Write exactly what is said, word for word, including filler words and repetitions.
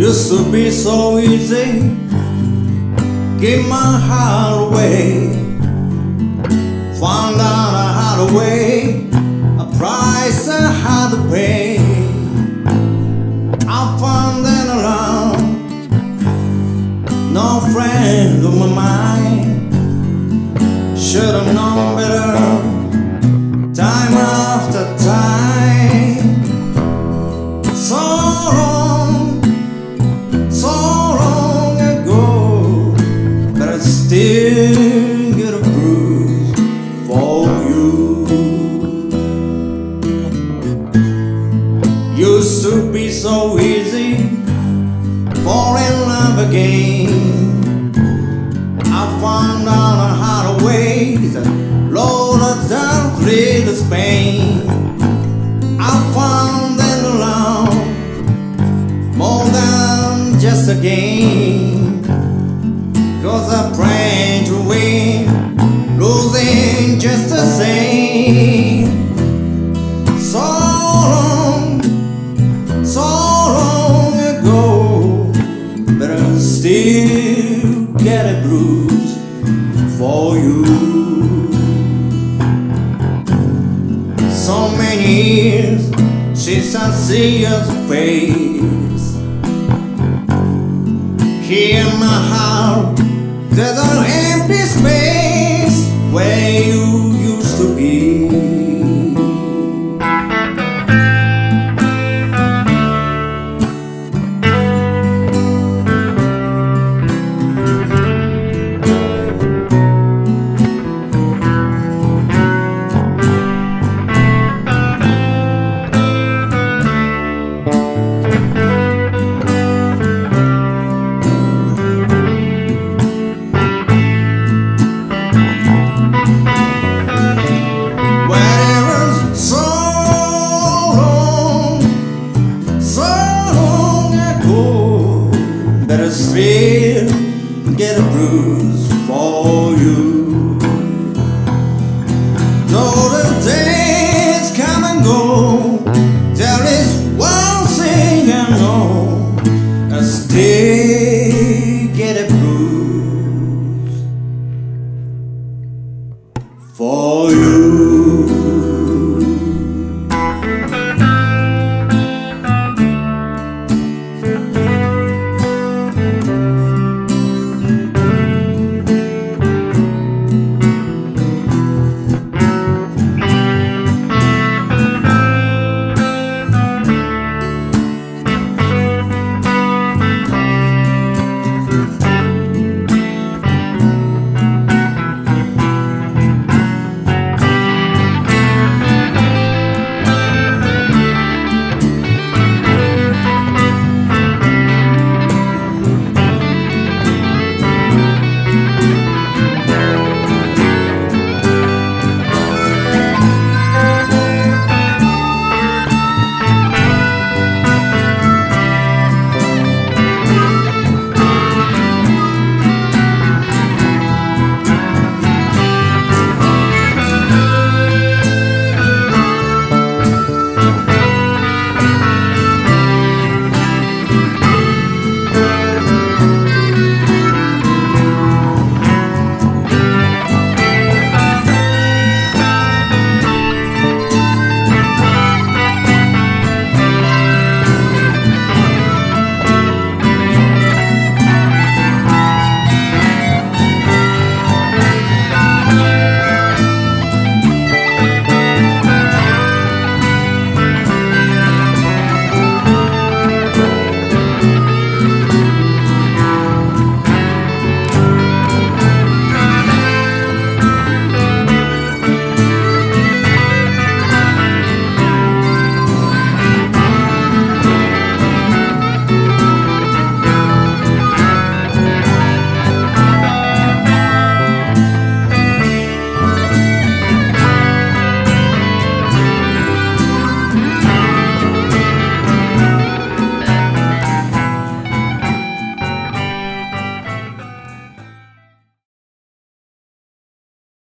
Used to be so easy, give my heart away. Found out I had a way, a price I had to pay. I found that around, no friend of my mind. Should've known better, time after time. So long, so long ago, but I still get a bruise for you. Used to be so easy, fall in love again. I found out I had a way that loaded down little pain. I found that around more than just a game, 'cause I pray to win, losing just the same. So long, so long ago, but I still get a bruise for you. So many years since I see your face. Here in my heart there's an empty space.